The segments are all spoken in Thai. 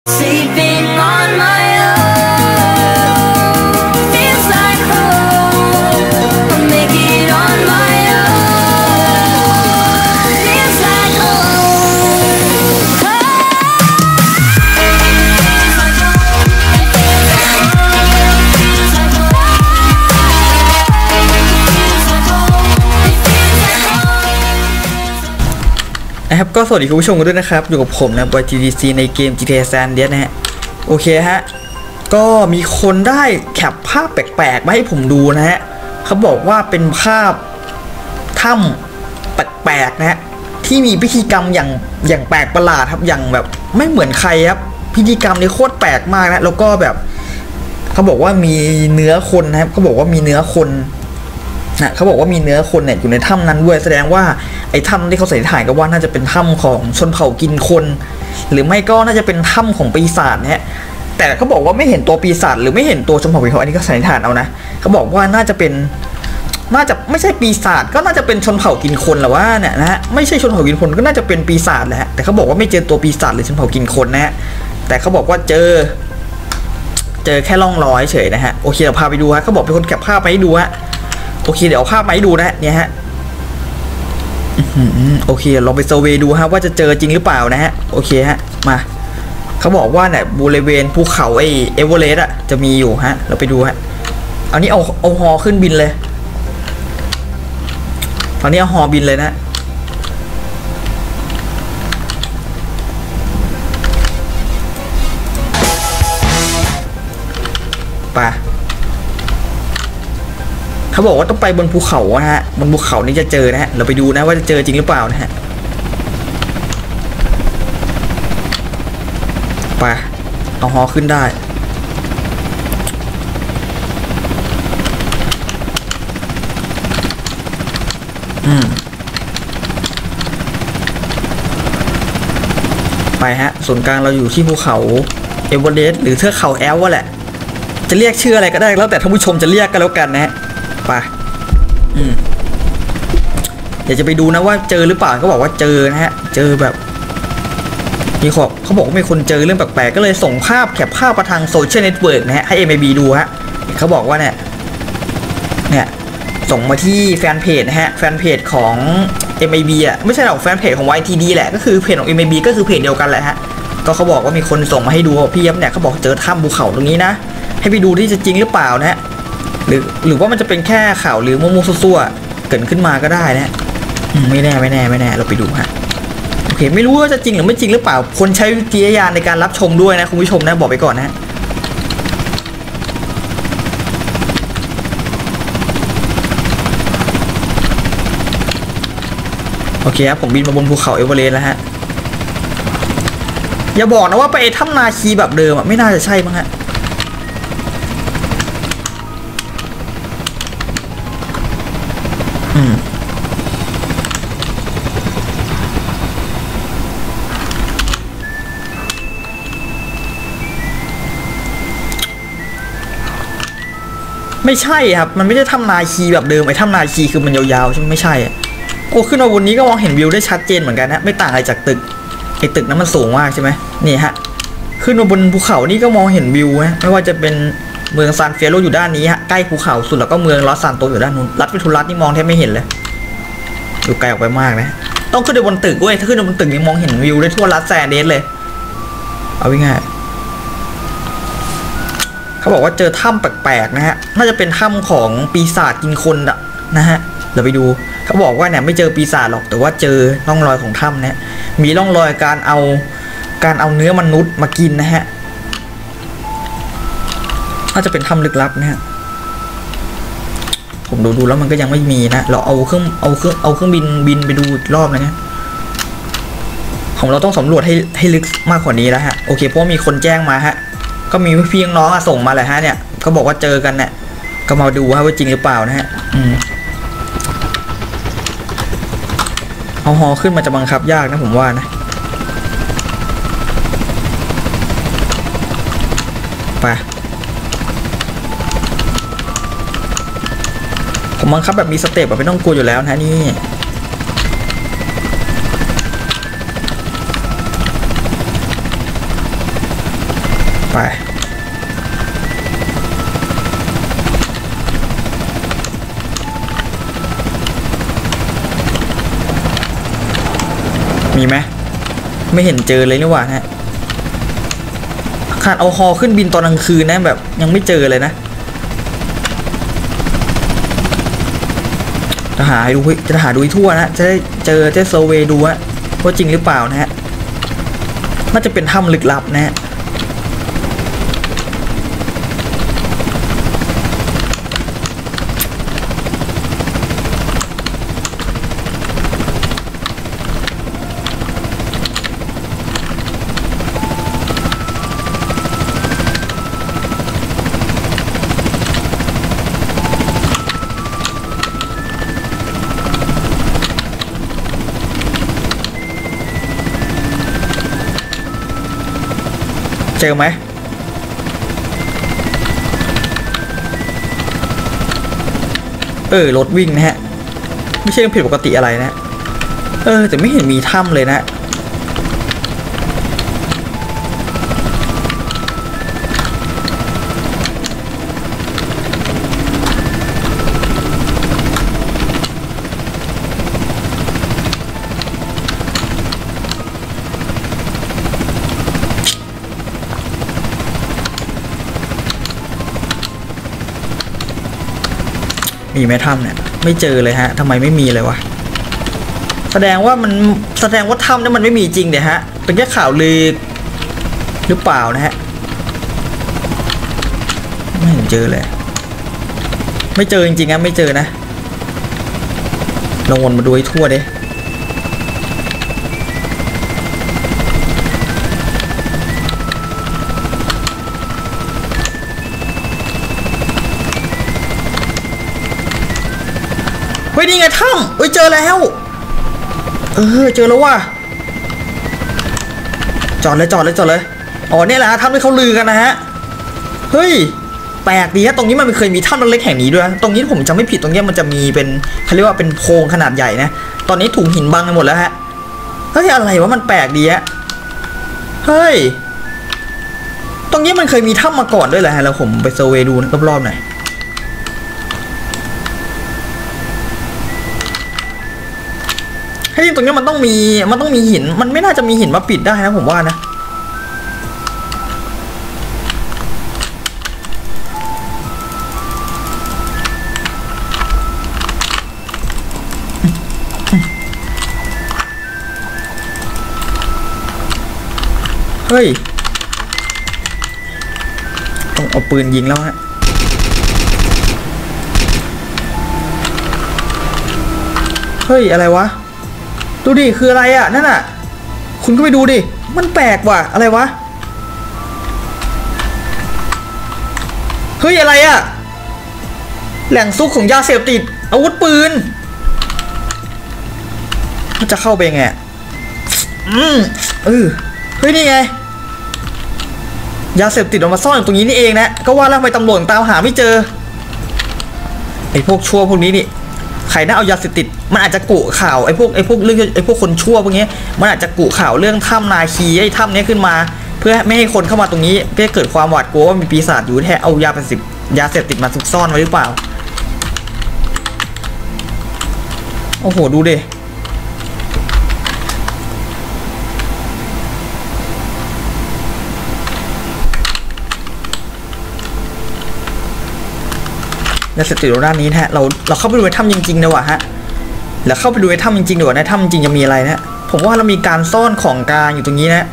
Sleeping on my own feels like home. I'll make it on my own. Feels like home. Feels like home. Feels like home. Feels like home. Feels like home. นะครับก็สวัสดีคุณผู้ชมกันด้วยนะครับอยู่กับผมนะ YTDC ในเกม GTA San Andreas นะฮะโอเคฮะก็มีคนได้แคปภาพแปลกๆมาให้ผมดูนะฮะเขาบอกว่าเป็นภาพถ้ำแปลกๆนะฮะที่มีพิธีกรรมอย่างแปลกประหลาดครับอย่างแบบไม่เหมือนใครครับพิธีกรรมนี้โคตรแปลกมากนะแล้วก็แบบเขาบอกว่ามีเนื้อคนนะครับเขาบอกว่ามีเนื้อคนนะเขาบอกว่ามีเนื้อคนเนี่ยอยู่ในถ้ำนั้นด้วยแสดงว่าไอ้ถ้ำที่เขาสันนิษฐานก็ว่าน่าจะเป็นถ้ำของชนเผ่ากินคนหรือไม่ก็น่าจะเป็นถ้ำของปีศาจเนี่ยแต่เขาบอกว่าไม่เห็นตัวปีศาจหรือไม่เห็นตัวชนเผ่ากินคนอันนี้ก็สันนิษฐานเอานะเขาบอกว่าน่าจะไม่ใช่ปีศาจก็น่าจะเป็นชนเผ่ากินคนหรือว่าเนี่ยนะฮะไม่ใช่ชนเผ่ากินคนก็น่าจะเป็นปีศาจแหละแต่เขาบอกว่าไม่เจอตัวปีศาจหรือชนเผ่ากินคนนะฮะแต่เขาบอกว่าเจอแค่ร่องรอยเฉยนะฮะโอเคเดี๋ยวพาไปดูฮะเขาบอกเป็นคนแคปภาพมาให้ดูฮะโอเคเดี๋ยวเอาภาพมาให้ดูนะเนี่ยฮะโอเคลองไปเซอร์เวย์ดูฮะว่าจะเจอจริงหรือเปล่านะฮะโอเคฮะมาเขาบอกว่าเนี่ยบริเวณภูเขาไอเอเวอเรสต์อะจะมีอยู่ฮะเราไปดูฮะเอานี้เอาฮอขึ้นบินเลยตอนนี้เอาฮอบินเลยนะไปเขาบอกว่าต้องไปบนภูเขานะฮะบนภูเขานี้จะเจอนะฮะเราไปดูนะว่าจะเจอจริงหรือเปล่านะฮะไปเอาฮอขึ้นได้ไปฮะศูนย์กลางเราอยู่ที่ภูเขาเอเวอเรสต์หรือเทือกเขาแอลวะแหละจะเรียกชื่ออะไรก็ได้แล้วแต่ท่านผู้ชมจะเรียกกันแล้วกันนะฮะไปเดี๋ยวจะไปดูนะว่าเจอหรือเปล่าเขาบอกว่าเจอนะฮะเจอแบบมีเขาบอกว่ามีคนเจอเรื่องแปลกๆก็เลยส่งภาพแคปภาพมาทางโซเชียลเน็ตเวิร์กนะฮะให้ MAB ดูฮะเขาบอกว่าเนี่ยส่งมาที่แฟนเพจนะฮะแฟนเพจของ MAB อ่ะไม่ใช่หรอกแฟนเพจของ YTD แหละก็คือเพจของ MAB ก็คือเพจเดียวกันแหละฮะก็เขาบอกว่ามีคนส่งมาให้ดูพี่ยับเนี่ยเขาบอกเจอถ้ำภูเขาตรงนี้นะให้ไปดูที่จะจริงหรือเปล่านะฮะหรือว่ามันจะเป็นแค่ข่าวหรือมั่วๆซั่วๆเกิดขึ้นมาก็ได้นะไม่แน่เราไปดูฮะโอเคไม่รู้ว่าจะจริงหรือไม่จริงหรือเปล่าคนใช้วิจารณญาณในการรับชมด้วยนะคุณผู้ชมนะบอกไปก่อนนะโอเคครับผมบินมาบนภูเขาเอเวอเรสต์แล้วฮะอย่าบอกนะว่าไปถ้ำนาคีแบบเดิมอ่ะไม่น่าจะใช่มั้งฮะไม่ใช่ครับมันไม่ใช่ถ้ำนาคีแบบเดิมไอ้ถ้ำนาคีคือมันยาวๆใช่ไหมไม่ใช่โอ้ขึ้นมาบนนี้ก็มองเห็นวิวได้ชัดเจนเหมือนกันนะไม่ต่างอะไรจากตึกไอ้ตึกนั้นมันสูงมากใช่ไหมนี่ฮะขึ้นมาบนภูเขานี่ก็มองเห็นวิวนะไม่ว่าจะเป็นเมืองซานเฟียโรอยู่ด้านนี้ฮะใกล้ภูเขาสุดแล้วก็เมืองลอสซานโตอยู่ด้านนู้นรัฐวิทูรัสนี่มองแทบไม่เห็นเลยอยู่ไกลออกไปมากนะต้องขึ้นไปบนตึกเว้ยถ้าขึ้นไปบนตึกนี่มองเห็นวิวได้ทั่วรัฐแซนเดสเลยเอาง่ายเขาบอกว่าเจอถ้ำแปลกๆนะฮะน่าจะเป็นถ้ำของปีศาจกินคนนะฮะเราไปดูเขาบอกว่าเนี่ยไม่เจอปีศาจหรอกแต่ว่าเจอร่องรอยของถ้ำเนี่ยมีร่องรอยการเอาเนื้อมนุษย์มากินนะฮะน่าจะเป็นถ้ำลึกลับนะฮะผมดูแล้วมันก็ยังไม่มีนะเราเอาเครื่องบินไปดูอีกรอบนะฮะของเราต้องสำรวจให้ลึกมากกว่านี้แล้วฮะโอเคเพราะมีคนแจ้งมาฮะก็มีพี่น้องส่งมาเลยฮะเนี่ยเขาบอกว่าเจอกันเนี่ยก็มาดูว่าจริงหรือเปล่านะฮะเอาฮอขึ้นมาจะบังคับยากนะผมว่านะไปผมบังคับแบบมีสเต็ปแบบไม่ต้องกลัวอยู่แล้วนะนี่ โไปมีไหมไม่เห็นเจอเลยนี่หว่าฮะขาดเอาฮอขึ้นบินตอนกลางคืนนะแบบยังไม่เจอเลยนะจะหาดูทั่วนะจะได้เจอเจสโซเวดูว่าจริงหรือเปล่านะฮะน่าจะเป็นถ้ำลึกลับนะฮะเจอไหมรถวิ่งนะฮะไม่ใช่เรื่องผิดปกติอะไรนะแต่ไม่เห็นมีถ้ำเลยนะมีไหมถ้ำเนี่ยไม่เจอเลยฮะทำไมไม่มีเลยวะแสดงว่าถ้ำเนี่ยมันไม่มีจริงเดี๋ยวฮะเป็นแค่ข่าวลือหรือเปล่านะฮะไม่เห็นเจอเลยไม่เจอจริงๆนะไม่เจอนะลองวนมาดูให้ทั่วดิเฮ้ยนี่ไงถ้ำเจอแล้วเจอแล้วว่ะจอดเลยอ๋อเนี่ยแหละถ้ำที่เขาลือกันนะฮะเฮ้ยแปลกดีฮะตรงนี้มันเคยมีถ้ำเล็กๆแห่งนี้ด้วยตรงนี้ผมจำไม่ผิดตรงนี้มันจะมีเป็นเขาเรียกว่าเป็นโพรงขนาดใหญ่นะตอนนี้ถุงหินบังไปหมดแล้วฮะเฮ้ยอะไรวะมันแปลกดีฮะเฮ้ยตรงนี้มันเคยมีถ้ำมาก่อนด้วยแหละฮะแล้วผมไปเซอร์เวย์ดูรอบๆหน่อยให้ตรงนี้มันต้องมีหินมันไม่น่าจะมีหินมาปิดได้นะผมว่านะเฮ้ยต้องเอาปืนยิงแล้วฮะเฮ้ยอะไรวะดูดิคืออะไรอ่ะนั่นอ่ะคุณก็ไปดูดิมันแปลกว่ะอะไรวะเฮ้ยอะไรอ่ะแหล่งซุกของยาเสพติดอาวุธปืนมันจะเข้าไปยังไงเฮ้ยนี่ไงยาเสพติดเอามาซ่อนอยู่ตรงนี้นี่เองนะก็ว่าแล้วทำไมตำรวจตามหาไม่เจอไอ้พวกชั่วพวกนี้นี่ใครน่าเอายาเสพติดมันอาจจะกุข่าวไอ้พวกเรื่องไอ้พวกคนชั่วพวกนี้มันอาจจะกุข่าวเรื่องถ้ำนาคีไอ้ถ้ำนี้ขึ้นมาเพื่อไม่ให้คนเข้ามาตรงนี้เพื่อเกิดความหวาดกลัวว่ามีปีศาจอยู่แท้เอายาเสพติดมาซุกซ่อนไว้หรือเปล่าโอ้โหดูดิยาเสพติดด้านนี้นะฮะเราเข้าไปดูในถ้ำจริงๆดีกว่าฮะแล้วเข้าไปดูในถ้ำจริงๆดีกว่าในถ้ำจริงจะมีอะไรนะผมว่าเรามีการซ่อนของกลางอยู่ตรงนี้นะ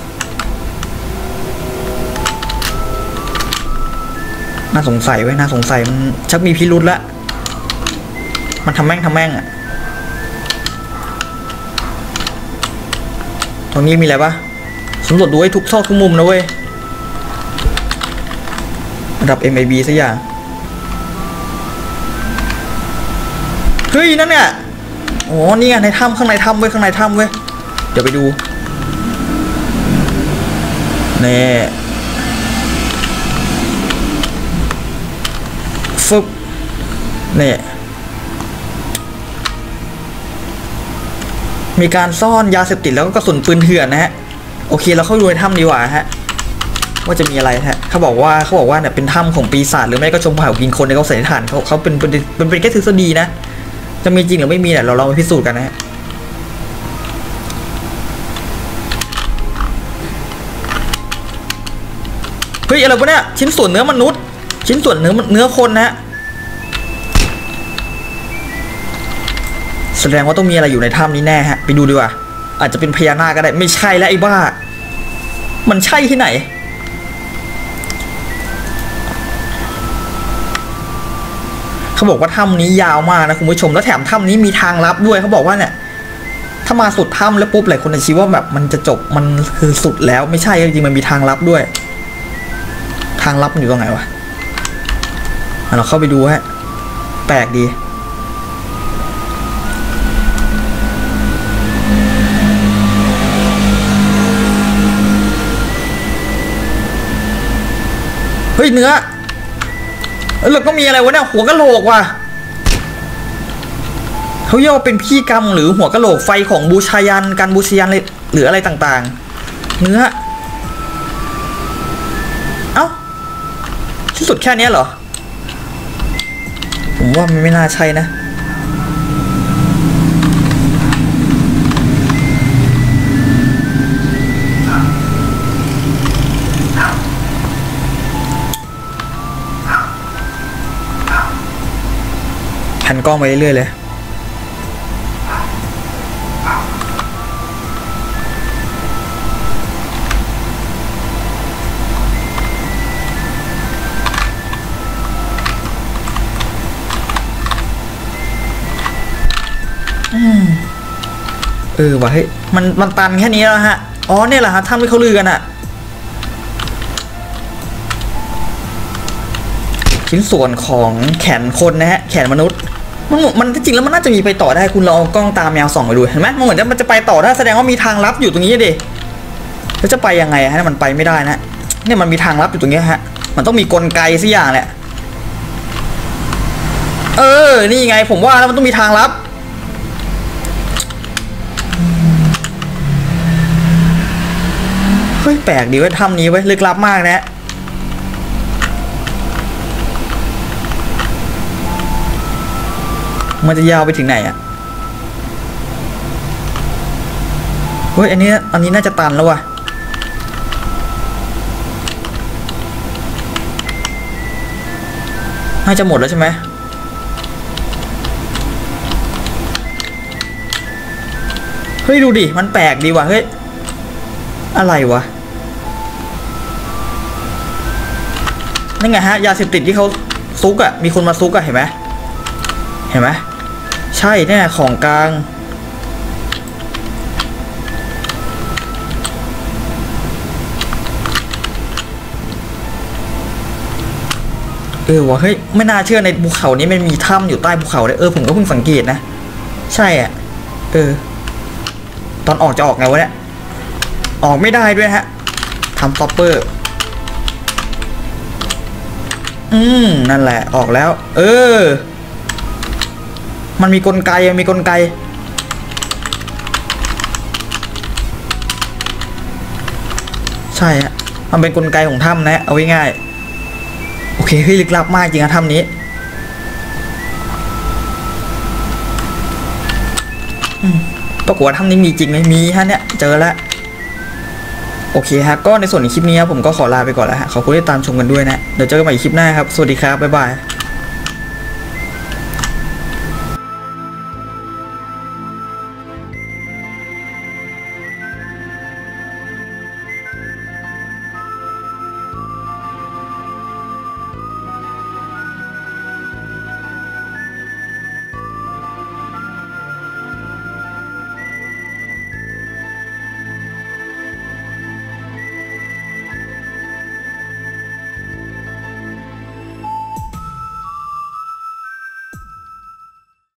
น่าสงสัยไว้น่าสงสัยมันชักมีพิรุธละมันทำแม่งอ่ะตรงนี้มีอะไรปะสำรวจดูให้ทุกซอกทุกมุมนะเว้ยระดับ MAB ซะอย่างเฮ้ยนั่นเนี่ยอ๋อนี่ไงในถ้ำข้างในถ้ำเว้ยเดี๋ยวไปดูนี่ฟึบนี่มีการซ่อนยาเสพติดแล้วก็กระสุนปืนเถื่อนนะฮะโอเคเราเข้าดูในถ้ำดีกว่าฮะว่าจะมีอะไรฮะเขาบอกว่าเนี่ยเป็นถ้ำของปีศาจหรือไม่ก็ชมเผ่ากินคนในเขาสันนิษฐานเขาเป็นแค่ทฤษฎีนะจะมีจริงหรือไม่มีเนี่ยเราลองไปพิสูจน์กันนะฮะเฮ้ยอะไรวะเนี่ยชิ้นส่วนเนื้อมนุษย์ชิ้นส่วนเนื้อคนนะฮะแสดงว่าต้องมีอะไรอยู่ในถ้ำนี้แน่ฮะไปดูดีกว่าอาจจะเป็นพญานาคก็ได้ไม่ใช่แล้วไอ้บ้ามันใช่ที่ไหนเขาบอกว่าถ้ำนี้ยาวมากนะคุณผู้ชมแล้วแถมถ้ำนี้มีทางลับด้วยเขาบอกว่าเนี่ยถ้ามาสุดถ้ำแล้วปุ๊บหลายคนจะคิดว่าแบบมันจะจบมันคือสุดแล้วไม่ใช่จริงๆมันมีทางลับด้วยทางลับมันอยู่ตรงไหนวะเราเข้าไปดูฮะแปลกดีเฮ้ยเนื้อแล้วก็มีอะไรวะเนี่ยหัวกะโหลกว่ะเขาเรียกว่าเป็นพิธีกรรมหรือหัวกะโหลกไฟของบูชายันการบูชายันหรืออะไรต่างๆเนื้อเอ้าที่สุดแค่นี้เหรอผมว่ามันไม่น่าใช่นะหันกล้องไปเรื่อยๆเลยว่ะเฮ้ยมันตันแค่นี้แล้วฮะอ๋อเนี่ยแหละฮะถ้ำที่เขาลือกันอะชิ้นส่วนของแขนคนนะฮะแขนมนุษย์มันจริงแล้วมันน่าจะมีไปต่อได้คุณลองกล้องตามแมวส่องไปดูเห็นไหมมันเหมือนมันจะไปต่อได้แสดงว่ามีทางลับอยู่ตรงนี้ดิแล้วจะไปยังไงฮะมันไปไม่ได้นะเนี่ยมันมีทางลับอยู่ตรงนี้ฮะมันต้องมีกลไกสักอย่างแหละนี่ไงผมว่าแล้วมันต้องมีทางลับเฮ้ยแปลกดีเว้ยถ้ำนี้เว้ยลึกลับมากนะมันจะยาวไปถึงไหนอ่ะเฮ้ยอันนี้น่าจะตันแล้วว่ะน่าจะหมดแล้วใช่ไหมเฮ้ยดูดิมันแปลกดีว่ะเฮ้ยอะไรวะนั่นไงฮะยาเสพติดที่เขาซุกอ่ะมีคนมาซุกอ่ะเห็นไหมใช่เนี่ยของกลางวะเฮ้ยไม่น่าเชื่อในภูเขานี้มันมีถ้ำอยู่ใต้ภูเขาเลยผมก็เพิ่งสังเกตนะใช่อ่ะตอนออกจะออกไงวะเนี่ยออกไม่ได้ด้วยฮะทำซ็อปเปอร์นั่นแหละออกแล้วมันมีกลไกใช่ฮะมันเป็นกลไกของถ้ำนะเอาไว้ง่ายโอเคเฮ้ยลึกลับมากจริงนะถ้ำนี้ปรากฏว่าถ้ำนี้มีจริงไหมมีฮะเนี่ยเจอแล้วโอเคฮะก็ในส่วนในคลิปนี้ผมก็ขอลาไปก่อนแล้วฮะขอบคุณที่ตามชมกันด้วยนะเดี๋ยวเจอกันใหม่คลิปหน้าครับสวัสดีครับบ๊ายบาย